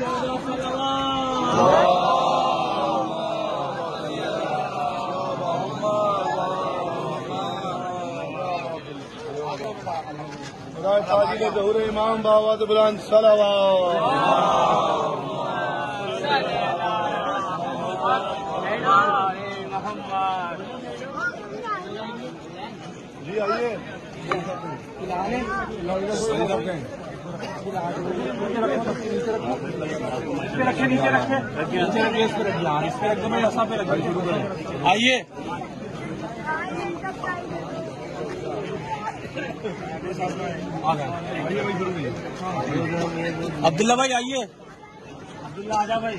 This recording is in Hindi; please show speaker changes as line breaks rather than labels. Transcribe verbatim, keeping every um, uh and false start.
ज़हूर इमाम बाबा बुलंद सलावत। जी आइए
रखे नीचे रखे नीचे रखिए इस पे रखिए यार इस पे रख दो मैं ऐसा पे रखिए शुरू करें। आइए अब्दुल्ला भाई आइए। अब्दुल्ला आजा भाई।